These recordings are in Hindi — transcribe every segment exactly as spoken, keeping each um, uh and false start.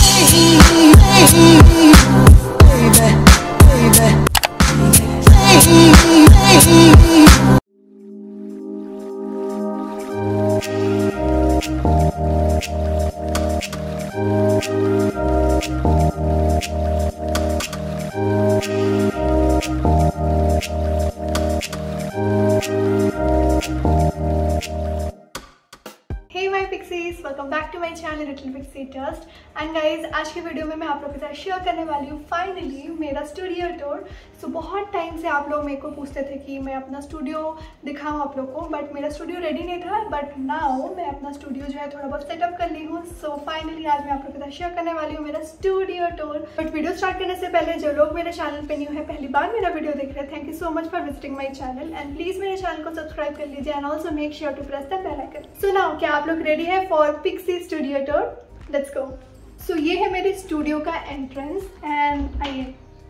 Welcome back to my channel Little Pixie Dust. And guys, आज की वीडियो में मैं आप लोगों के साथ शेयर करने वाली हूँ फाइनली मेरा स्टूडियो टूर। सो बहुत टाइम से आप लोग मेरे को पूछते थे कि मैं अपना स्टूडियो दिखाऊँ आप लोग को, बट मेरा स्टूडियो रेडी नहीं था। बट नाउ मैं अपना स्टूडियो जो है थोड़ा बहुत सेटअप कर ली हूँ। सो फाइनली आज मैं आप लोगों के साथ शेयर करने वाली हूँ मेरा studio tour. But video start करने से पहले जो लोग मेरे चैनल पे न्यू है, पहली बार मेरा वीडियो देख रहे हैं, thank you so much for visiting my channel and please मेरे चैनल को सब्सक्राइब कर लीजिए and also make sure to press the bell icon. So now क्या आप लोग रेडी है for Pixie studio tour? Let's go. So ये है मेरे स्टूडियो का एंट्रेंस एंड आइए।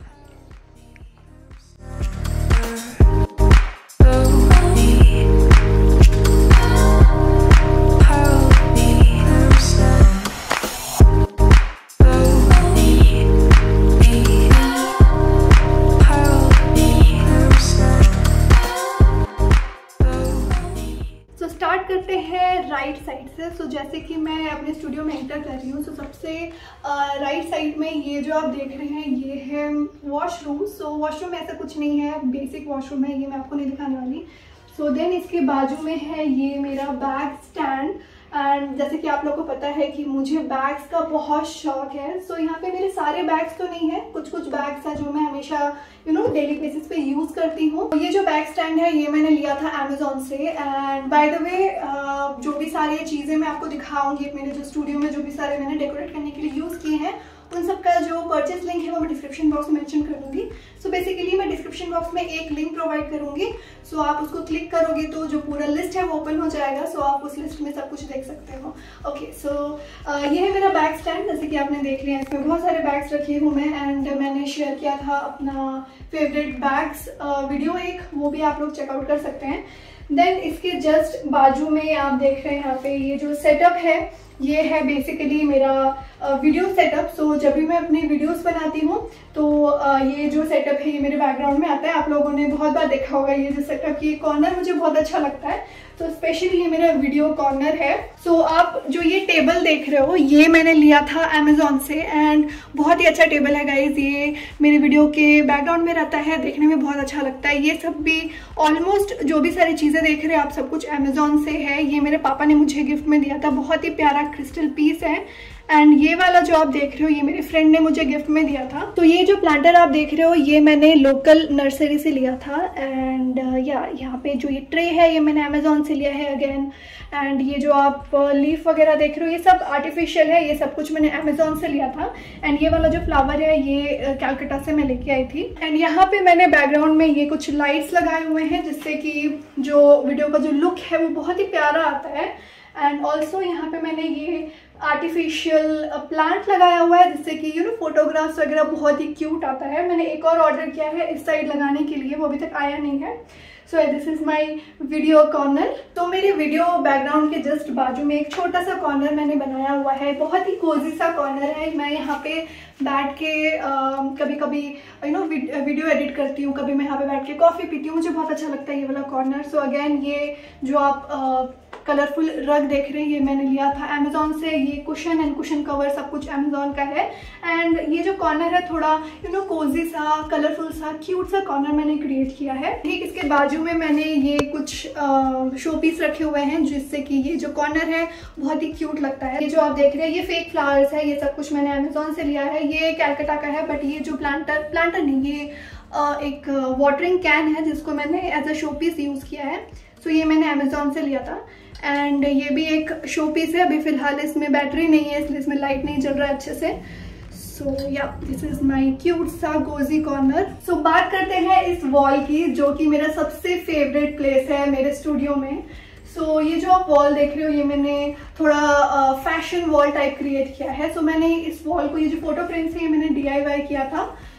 स्टार्ट करते हैं राइट साइड से। सो so, जैसे कि मैं अपने स्टूडियो में एंटर कर रही हूँ, सो so, सबसे राइट साइड में ये जो आप देख रहे हैं ये है वॉशरूम। सो वॉशरूम ऐसा कुछ नहीं है, बेसिक वॉशरूम है, ये मैं आपको नहीं दिखाने वाली। सो so, देन इसके बाजू में है ये मेरा बैग स्टैंड। एंड जैसे कि आप लोगों को पता है कि मुझे बैग्स का बहुत शौक है। सो so, यहाँ पे मेरे सारे बैग्स तो नहीं है, कुछ कुछ बैग्स हैं जो मैं हमेशा यू नो डेली बेसिस पे यूज करती हूँ। ये जो बैग स्टैंड है ये मैंने लिया था अमेजोन से। एंड बाय द वे जो भी सारी चीजें मैं आपको दिखाऊंगी मेरे जो स्टूडियो में जो भी सारे मैंने डेकोरेट करने के लिए यूज किए हैं, उन सब का जो परचेस लिंक है वो मैं डिस्क्रिप्शन बॉक्स में मेंशन कर दूंगी। सो बेसिकली मैं डिस्क्रिप्शन बॉक्स में एक लिंक प्रोवाइड करूंगी। सो आप उसको क्लिक करोगे तो जो पूरा लिस्ट है वो ओपन हो जाएगा। सो आप उस लिस्ट में सब कुछ देख सकते हो। ओके, सो ये है मेरा बैग स्टैंड। जैसे कि आपने देख लिया, इसमें बहुत सारे बैग्स रखे हूँ मैं। एंड मैंने शेयर किया था अपना फेवरेट बैग्स वीडियो एक, वो भी आप लोग चेकआउट कर सकते हैं। देन इसके जस्ट बाजू में आप देख रहे हैं यहाँ पे ये जो सेटअप है ये है बेसिकली मेरा वीडियो सेटअप। सो जब भी मैं अपनी वीडियोस बनाती हूँ तो ये जो सेटअप है ये मेरे बैकग्राउंड में आता है। आप लोगों ने बहुत बार देखा होगा ये जो सेटअप, ये कॉर्नर मुझे बहुत अच्छा लगता है। तो स्पेशली ये मेरा वीडियो कॉर्नर है। सो so, आप जो ये टेबल देख रहे हो ये मैंने लिया था अमेजोन से एंड बहुत ही अच्छा टेबल है गाइज। ये मेरे वीडियो के बैकग्राउंड में रहता है, देखने में बहुत अच्छा लगता है। ये सब भी ऑलमोस्ट जो भी सारी चीज़ें देख रहे हैं आप सब कुछ अमेजोन से है। ये मेरे पापा ने मुझे गिफ्ट में दिया था, बहुत ही प्यारा क्रिस्टल पीस है। एंड ये वाला जो आप देख रहे हो ये मेरे फ्रेंड ने मुझे गिफ्ट में दिया था। तो ये जो प्लांटर आप देख रहे हो ये मैंने लोकल नर्सरी से लिया था। एंड या यहाँ पे जो ये ट्रे है ये मैंने अमेजोन से लिया है अगेन। एंड ये जो आप लीफ वगैरह देख रहे हो ये सब आर्टिफिशियल है, ये सब कुछ मैंने अमेजोन से लिया था। एंड ये वाला जो फ्लावर है ये कैलकाटा से मैं लेके आई थी। एंड यहाँ पे मैंने बैकग्राउंड में ये कुछ लाइट्स लगाए हुए हैं जिससे कि जो वीडियो का जो लुक है वो बहुत ही प्यारा आता है। एंड ऑल्सो यहाँ पे मैंने ये आर्टिफिशियल प्लांट लगाया हुआ है जिससे कि यू नो फोटोग्राफ्स वगैरह बहुत ही क्यूट आता है। मैंने एक और ऑर्डर किया है इस साइड लगाने के लिए, वो अभी तक आया नहीं है। So this is my video corner. तो मेरे वीडियो बैकग्राउंड के जस्ट बाजू में एक छोटा सा कॉर्नर मैंने बनाया हुआ है, बहुत ही कोजी सा कॉर्नर है। मैं यहाँ पे बैठ के uh, कभी कभी यू नो वीडियो एडिट करती हूँ, कभी मैं यहाँ पे बैठ के कॉफ़ी पीती हूँ, मुझे बहुत अच्छा लगता है ये वाला कॉर्नर। सो अगेन ये जो आप uh, कलरफुल रग देख रहे हैं ये मैंने लिया था अमेजोन से। ये कुशन एंड कुशन कवर सब कुछ अमेजोन का है। एंड ये जो कॉर्नर है थोड़ा यू नो कोजी सा, कलरफुल सा, क्यूट सा कॉर्नर मैंने क्रिएट किया है। ठीक इसके बाजू में मैंने ये कुछ शो पीस रखे हुए हैं जिससे कि ये जो कॉर्नर है बहुत ही क्यूट लगता है। ये जो आप देख रहे हैं ये फेक फ्लावर्स है, ये सब कुछ मैंने अमेजोन से लिया है। ये कैलकाटा का है, बट ये जो प्लांटर प्लांटर नहीं ये uh, एक वाटरिंग कैन है जिसको मैंने as a showpiece use किया है। सो so, ये मैंने अमेजोन से लिया था। एंड ये भी एक शो पीस है, अभी फिलहाल इसमें बैटरी नहीं है इसलिए इसमें लाइट नहीं चल रहा है अच्छे से। So yeah this is my cute सा कोजी कॉर्नर। सो बात करते हैं इस वॉल की जो कि मेरा सबसे फेवरेट प्लेस है मेरे स्टूडियो में। सो so, ये जो आप वॉल देख रहे हो ये मैंने थोड़ा फैशन वॉल टाइप क्रिएट किया है। सो so, मैंने इस वॉल को, ये जो फोटो फ्रेम्स है ये मैंने डी आई वाई किया था।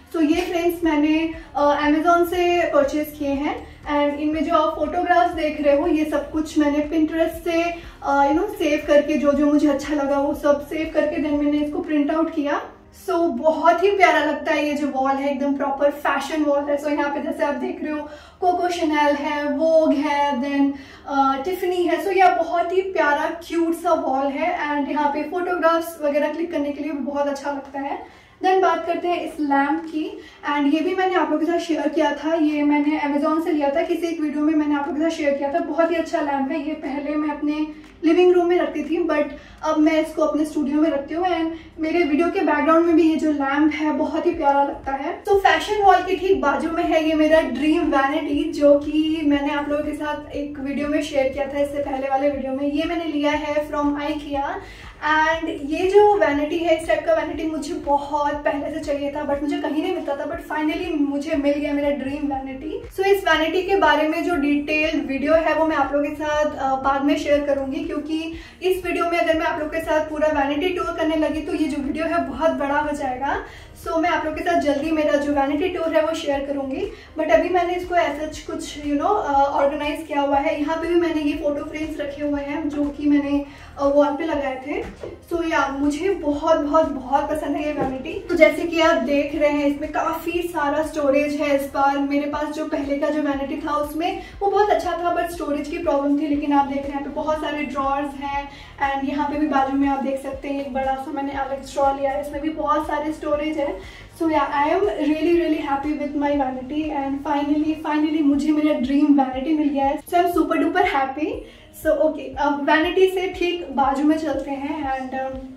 सो so, ये फ्रेम्स मैंने अमेजोन uh, से परचेज किए हैं एंड इनमें जो आप फोटोग्राफ्स देख रहे हो ये सब कुछ मैंने पिंटरेस्ट से यू नो सेव करके जो जो मुझे अच्छा लगा वो सब सेव करके देन मैंने इसको प्रिंट आउट किया। सो so, बहुत ही प्यारा लगता है ये जो वॉल है, एकदम प्रॉपर फैशन वॉल है। सो so, यहाँ पे जैसे आप देख रहे हो कोको शैनल है, वोग है, देन टिफनी है। सो so, यह बहुत ही प्यारा क्यूट सा वॉल है एंड यहाँ पे फोटोग्राफ्स वगैरह क्लिक करने के लिए बहुत अच्छा लगता है। देन बात करते हैं इस लैम्प की एंड ये भी मैंने आप लोगों के साथ शेयर किया था, ये मैंने अमेजोन से लिया था, किसी एक वीडियो में मैंने आप लोगों के साथ शेयर किया था। बहुत ही अच्छा लैम्प है ये, पहले मैं अपने लिविंग रूम में रखती थी बट अब मैं इसको अपने स्टूडियो में रखती हूँ एंड मेरे वीडियो के बैकग्राउंड में भी ये जो लैम्प है बहुत ही प्यारा लगता है। तो फैशन वॉल के ठीक बाजू में है ये मेरा ड्रीम वैनिटी, जो कि मैंने आप लोगों के साथ एक वीडियो में शेयर किया था, इससे पहले वाले वीडियो में। ये मैंने लिया है फ्रॉम आइकिया एंड ये जो वैनिटी है, इस टाइप का वैनिटी मुझे बहुत पहले से चाहिए था बट मुझे कहीं नहीं मिलता था, बट फाइनली मुझे मिल गया मेरा ड्रीम वैनिटी। सो इस वैनिटी के बारे में जो डिटेल वीडियो है वो मैं आप लोगों के साथ बाद में शेयर करूंगी, क्योंकि इस वीडियो में अगर मैं आप लोगों के साथ पूरा वैनिटी टूर करने लगी तो ये जो वीडियो है बहुत बड़ा हो जाएगा। सो so, मैं आप लोगों के साथ जल्दी मेरा जो वैनिटी टूर है वो शेयर करूंगी, बट अभी मैंने इसको ऐसा कुछ यू नो ऑर्गेनाइज किया हुआ है। यहाँ पे भी मैंने ये फोटो फ्रेम्स रखे हुए हैं जो कि मैंने वॉल uh, पे लगाए थे। सो so, या मुझे बहुत बहुत बहुत पसंद है ये वैनिटी। तो जैसे कि आप देख रहे हैं इसमें काफी सारा स्टोरेज है इस बार। मेरे पास जो पहले का जो वैनिटी था उसमें वो बहुत अच्छा था बट स्टोरेज की प्रॉब्लम थी, लेकिन आप देख रहे हैं यहाँ पे बहुत सारे ड्रॉर्स हैं एंड यहाँ पे भी बाजू में आप देख सकते हैं एक बड़ा सा मैंने एलेक्स ड्रॉ लिया है, इसमें भी बहुत सारे स्टोरेज है। So yeah I am really really happy with my vanity and finally finally मुझे मेरा ड्रीम वैनिटी मिल गया है। So I am super duper happy. So okay, अब वैनिटी से ठीक बाजू में चलते हैं एंड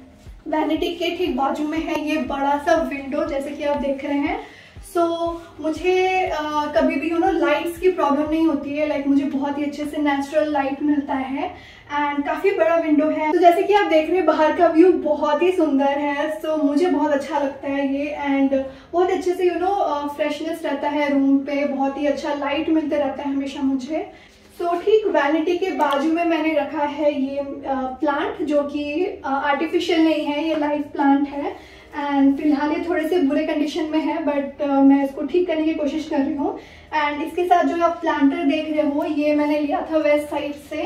वैनिटी um, के ठीक बाजू में है ये बड़ा सा विंडो, जैसे कि आप देख रहे हैं। सो so, मुझे uh, कभी भी यू नो लाइट्स की प्रॉब्लम नहीं होती है, लाइक like, मुझे बहुत ही अच्छे से नेचुरल लाइट मिलता है एंड काफी बड़ा विंडो है। तो जैसे कि आप देख रहे हैं बाहर का व्यू बहुत ही सुंदर है। सो so, मुझे बहुत अच्छा लगता है ये एंड बहुत अच्छे से यू नो फ्रेशनेस रहता है रूम पे, बहुत ही अच्छा लाइट मिलते रहता है हमेशा मुझे। सो so, ठीक वैनिटी के बाजू में मैंने रखा है ये प्लांट, जो कि आर्टिफिशियल नहीं है, ये लाइव प्लांट है एंड फिलहाल ये थोड़े से बुरे कंडीशन में है बट uh, मैं इसको ठीक करने की कोशिश कर रही हूँ। एंड इसके साथ जो आप प्लांटर देख रहे हो ये मैंने लिया था वेस्ट साइड से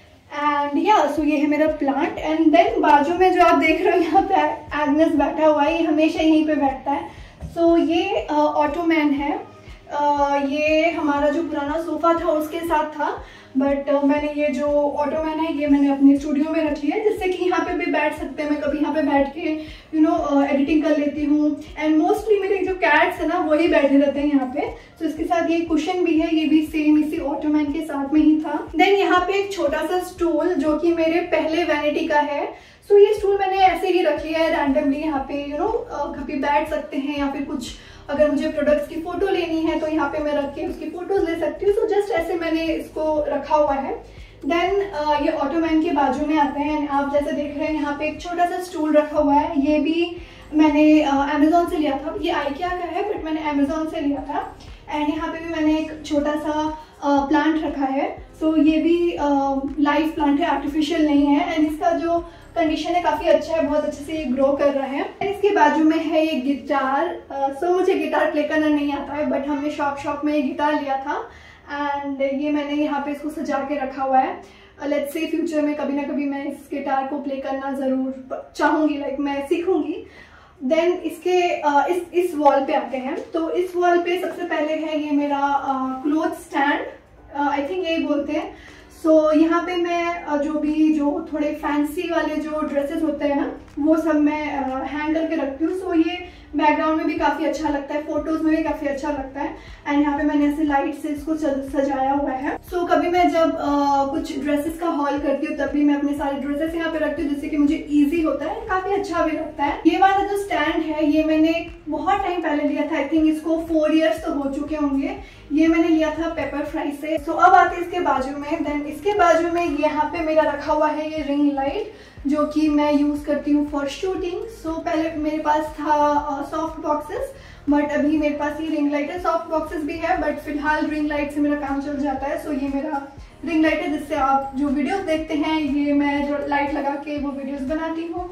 एंड या सो ये है मेरा प्लांट। एंड देन बाजू में जो आप देख रहे हो यहाँ पे एग्नेस बैठा हुआ है, ये हमेशा यहीं पे बैठता है। सो so, ये ऑटोमैन uh, है। Uh, ये हमारा जो पुराना सोफा था उसके साथ था बट uh, मैंने ये जो ऑटोमैन है ये मैंने अपने स्टूडियो में रख लिया है, जिससे कि यहाँ पे भी बैठ सकते हैं। मैं कभी यहाँ पे बैठ के यू नो एडिटिंग कर लेती हूँ एंड मोस्टली मेरे जो कैट्स है ना वही बैठे रहते हैं यहाँ पे। तो so, इसके साथ ये कुशन भी है, ये भी सेम इसी ऑटोमैन के साथ में ही था। देन यहाँ पे एक छोटा सा स्टूल जो कि मेरे पहले वैनिटी का है। सो so, ये स्टूल मैंने ऐसे ही रख लिया है रैंडमली, यहाँ पे यू नो कभी बैठ सकते हैं या फिर कुछ अगर मुझे प्रोडक्ट्स की फोटो लेनी है तो यहाँ पे मैं रख के उसकी फोटोज ले सकती हूँ। सो जस्ट ऐसे मैंने इसको रखा हुआ है। देन uh, ये ऑटोमैन के बाजू में आते हैं। आप जैसे देख रहे हैं यहाँ पे एक छोटा सा स्टूल रखा हुआ है, ये भी मैंने अमेजोन uh, से लिया था। ये आइकिया का है बट मैंने अमेजोन से लिया था। एंड यहाँ पे भी मैंने एक छोटा सा प्लांट uh, रखा है। सो so, ये भी लाइव uh, प्लांट है, आर्टिफिशियल नहीं है एंड इसका जो कंडीशन है काफी अच्छा है, बहुत अच्छे से ये ग्रो कर रहा है। इसके बाजू में है ये गिटार। सो uh, so मुझे गिटार प्ले करना नहीं आता है बट हमने शौक शौक में ये गिटार लिया था एंड ये मैंने यहाँ पे इसको सजा के रखा हुआ है। लेट्स से फ्यूचर में कभी ना कभी मैं इस गिटार को प्ले करना जरूर चाहूंगी, लाइक मैं सीखूंगी। देन इसके uh, इस इस वॉल पे आते हैं। तो इस वॉल पे सबसे पहले है ये मेरा क्लोथ स्टैंड, आई थिंक यही बोलते हैं। सो so, यहाँ पे मैं जो भी जो थोड़े फैंसी वाले जो ड्रेसेस होते हैं ना वो सब मैं हैंग करके रखती हूँ। सो so, ये बैकग्राउंड में भी काफी अच्छा लगता है, फोटोज में भी काफी अच्छा लगता है एंड यहाँ पे मैंने ऐसे लाइट से इसको सजाया हुआ है। सो so, कभी मैं जब आ, कुछ ड्रेसेस का हॉल करती हूँ तब भी मैं अपने सारे ड्रेसेस यहाँ पे रखती हूँ, जिससे कि मुझे इजी होता है, काफी अच्छा भी लगता है। ये वाला जो स्टैंड है ये मैंने बहुत टाइम पहले लिया था, आई थिंक इसको फोर इयर्स तो हो चुके होंगे। ये मैंने लिया था पेपर फ्राई से। सो so, अब आते हैं इसके बाजू में। देन इसके बाजू में यहाँ पे मेरा रखा हुआ है ये रिंग लाइट, जो कि मैं यूज करती हूँ फॉर शूटिंग। सो पहले मेरे पास था सॉफ्ट बॉक्सेस बट अभी मेरे पास ये रिंग लाइट है। सॉफ्ट बॉक्सेस भी है बट फिलहाल रिंग लाइट से मेरा काम चल जाता है। सो so, ये मेरा रिंग लाइट है जिससे आप जो वीडियोस देखते हैं ये मैं जो लाइट लगा के वो वीडियोस बनाती हूँ।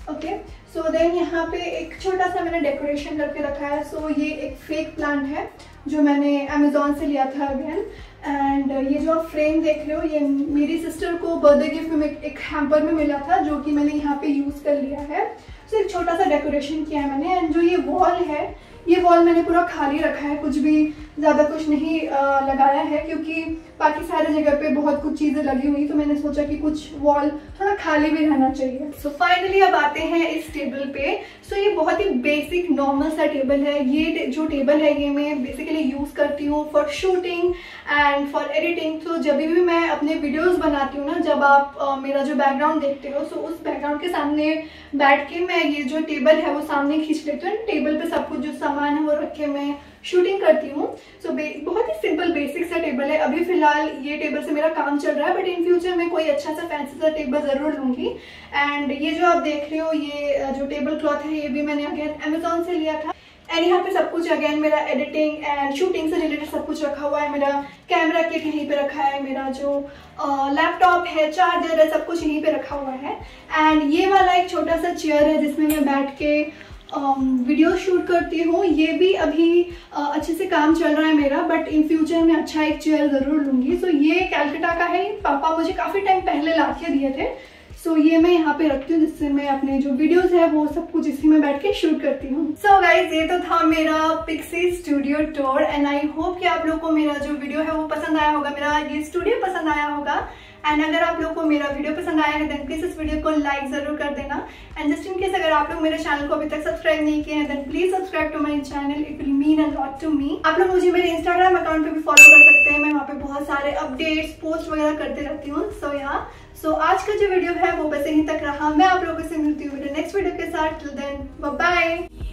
ओके, सो देन यहाँ पे एक छोटा सा मैंने डेकोरेशन करके रखा है। सो so, ये एक फेक प्लांट है जो मैंने अमेजोन से लिया था अगेन। एंड ये जो आप फ्रेम देख रहे हो ये मेरी सिस्टर को बर्थडे गिफ्ट में एक हैम्पर में मिला था, जो कि मैंने यहाँ पे यूज़ कर लिया है। सो so, एक छोटा सा डेकोरेशन किया है मैंने। एंड जो ये वॉल है, ये वॉल मैंने पूरा खाली रखा है, कुछ भी ज़्यादा कुछ नहीं आ, लगाया है, क्योंकि बाकी सारे जगह पे बहुत कुछ चीज़ें लगी हुई, तो मैंने सोचा कि कुछ वॉल थोड़ा खाली भी रहना चाहिए। सो so, फाइनली अब आते हैं इस टेबल पे। सो so, ये बहुत ही बेसिक नॉर्मल सा टेबल है। ये जो टेबल है ये मैं बेसिकली यूज़ करती हूँ for shooting and for editing. तो जब भी मैं अपने वीडियोज़ बनाती हूँ ना, जब आप आ, मेरा जो बैकग्राउंड देखते हो, सो so, उस बैकग्राउंड के सामने बैठ के मैं ये जो टेबल है वो सामने खींच लेती हूँ। टेबल पे सब कुछ जो सामान है वो रख के मैं शूटिंग करती हूँ। सो so, बहुत ही सिंपल बेसिक सा टेबल है। अभी फिलहाल ये टेबल से मेरा काम चल रहा है, बट इन फ्यूचर मैं कोई अच्छा सा फैंसी सा टेबल जरूर लूंगी। एंड ये जो आप देख रहे हो ये जो टेबल क्लॉथ है, ये भी मैंने अगेन अमेजोन से लिया था। एंड यहाँ पे सब कुछ अगेन मेरा एडिटिंग एंड शूटिंग से रिलेटेड सब कुछ रखा हुआ है। मेरा कैमरा किट यहीं पे रखा है, मेरा जो लैपटॉप है, चार्जर है, सब कुछ यहीं पे रखा हुआ है। एंड ये वाला एक छोटा सा चेयर है जिसमें मैं बैठ के वीडियो um, शूट करती हूँ। ये भी अभी uh, अच्छे से काम चल रहा है मेरा, बट इन फ्यूचर में अच्छा एक चेयर ज़रूर लूँगी। सो so, ये कैलकाटा का है, पापा मुझे काफ़ी टाइम पहले ला के दिए थे। सो so, ये मैं यहाँ पे रखती हूँ, जिससे मैं अपने जो वीडियोस है वो सब कुछ इसी में बैठ के शूट करती हूँ। सो गाइज, ये तो था मेरा Pixie studio tour. And I hope कि आप लोगों को मेरा जो वीडियो है वो पसंद आया होगा, मेरा ये स्टूडियो पसंद आया होगा। एंड अगर आप लोगों को मेरा वीडियो पसंद आया है देन प्लीज इस वीडियो को लाइक जरूर कर देना। एंड जस्ट इन केस अगर आप लोग मेरे चैनल को अभी तक सब्सक्राइब नहीं किए हैं then please subscribe to my channel, it will mean a lot to me. आप लोग मुझे मेरे इंस्टाग्राम अकाउंट पे भी फॉलो कर सकते हैं, मैं वहाँ पे बहुत सारे अपडेट्स पोस्ट वगैरह करते रहती हूँ। सो यहाँ सो आज का जो वीडियो है वो बस यहीं तक रहा। मैं आप लोगों से मिलती हूँ मेरे नेक्स्ट वीडियो के साथ। Till then bye bye.